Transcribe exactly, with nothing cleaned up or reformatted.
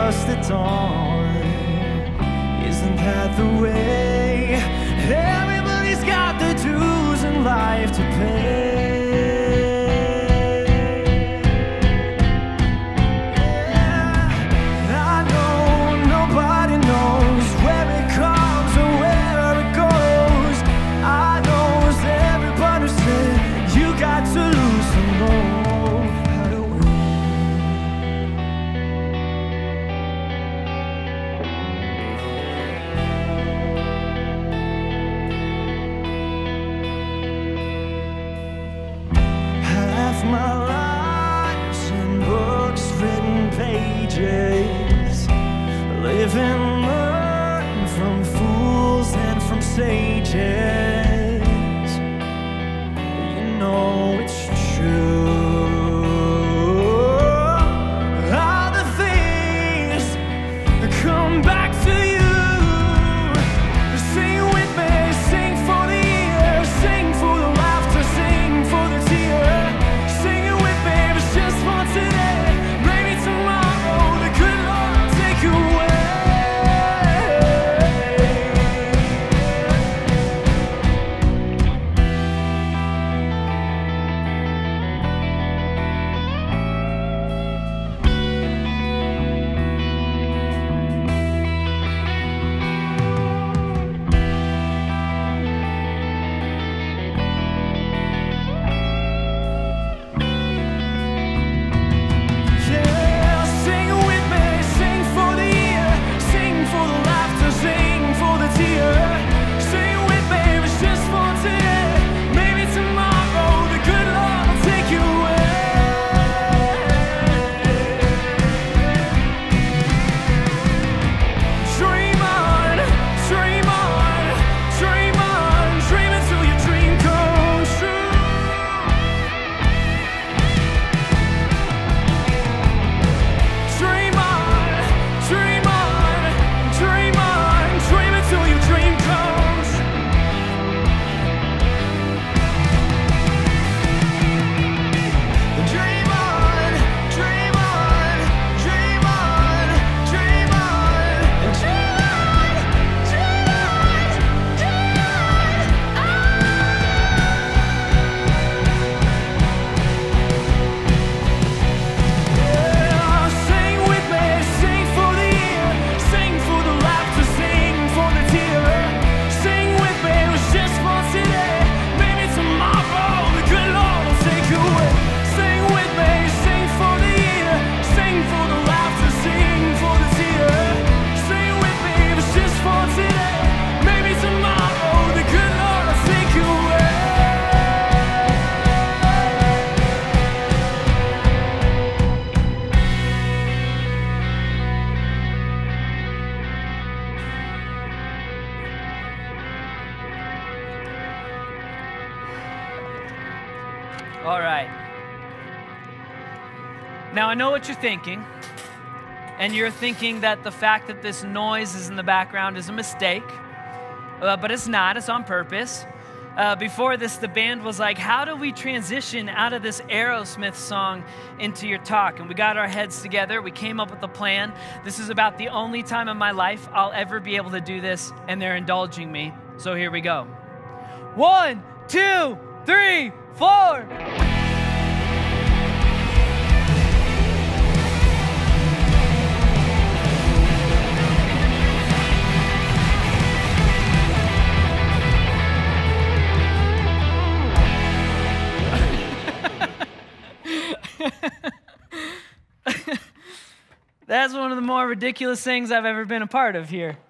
dust at dawn. Isn't that the way? Everybody's got their dues in life to pay. Live and learn from fools and from sages. You know it's true. All the things that come back to you. Sing with me, sing for the year, sing for the laughter, sing for the tear. Sing it with me, it's just for today. Maybe tomorrow the good Lord will take you away. All right. Now I know what you're thinking, and you're thinking that the fact that this noise is in the background is a mistake, uh, but it's not, it's on purpose. Uh, before this, the band was like, how do we transition out of this Aerosmith song into your talk? And we got our heads together, we came up with a plan. This is about the only time in my life I'll ever be able to do this, and they're indulging me, so here we go. One, two, three, four. That's one of the more ridiculous things I've ever been a part of here.